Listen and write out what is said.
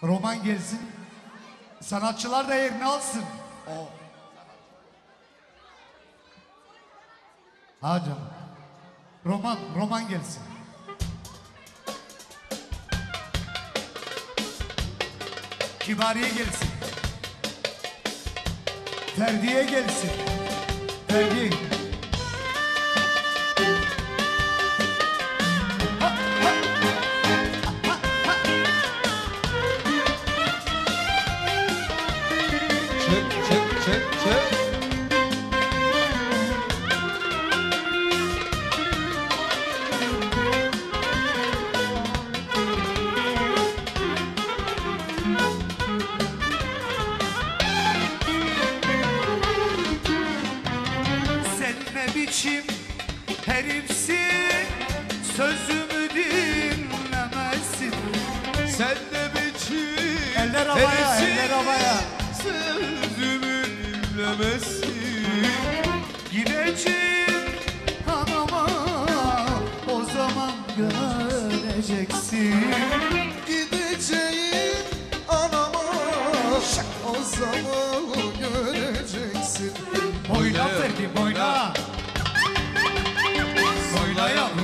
Roman gelsin. Sanatçılar da yerini alsın. O. Ha canım. Roman gelsin. Kibariye gelsin. Ferdiye gelsin. Ferdiye. Çek. Sen ne biçim herifsin, sözümü dinlemezsin. Sen de biçim Eller havaya, eller havaya. Sözümü dinlemezsin. Gideceğim anama, o zaman göreceksin. Gideceğim anama, o zaman göreceksin. Boyla Ferdi, boyla. Boyla yavrum.